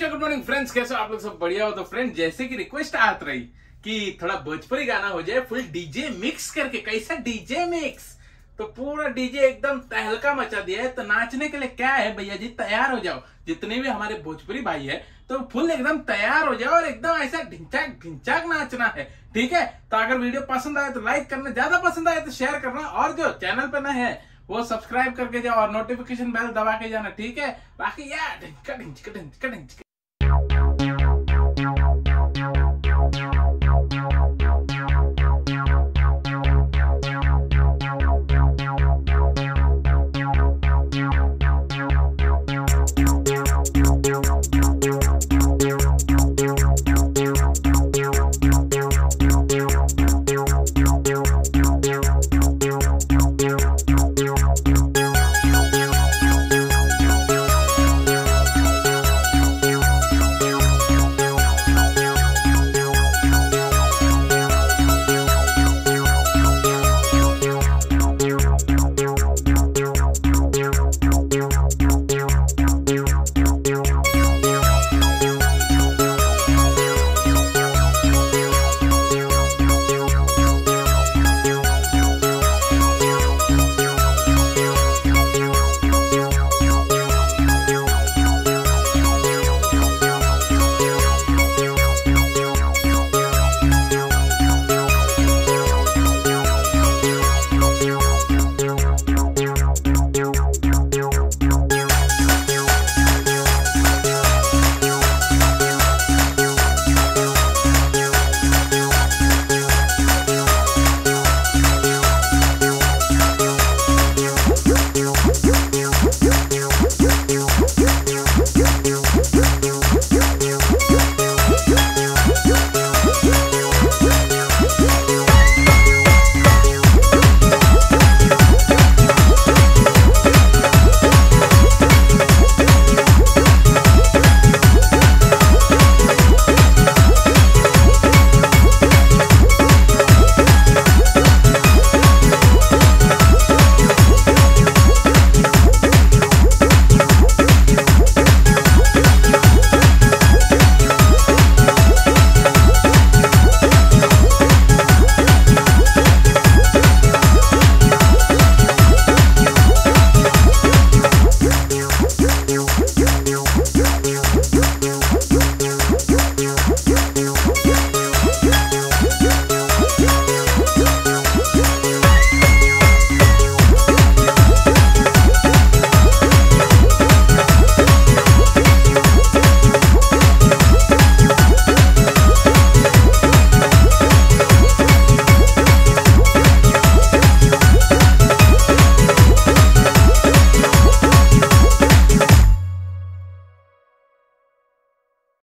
नमस्कार, good morning friends, कैसे हो आप लोग? सब बढ़िया हो? तो फ्रेंड, जैसे कि रिक्वेस्ट आत रही कि थोड़ा भोजपुरी गाना हो जाए फुल डीजे मिक्स करके। कैसा डीजे मिक्स? तो पूरा डीजे एकदम तहलका मचा दिया है। तो नाचने के लिए क्या है भैया जी, तैयार हो जाओ। जितने भी हमारे भोजपुरी भाई है तो फुल एकदम तैयार हो जाओ और एकदम ऐसा ढिंचाक ढिंचाक नाचना है, ठीक है? तो अगर वीडियो पसंद आए तो लाइक करना, ज्यादा पसंद आए तो शेयर करना, और जो चैनल पे नए है वो सब्सक्राइब करके जाओ और नोटिफिकेशन बेल दबा के जाना, ठीक है? बाकी यार ढिंचका ढिंचका ढिंचका ढिंचका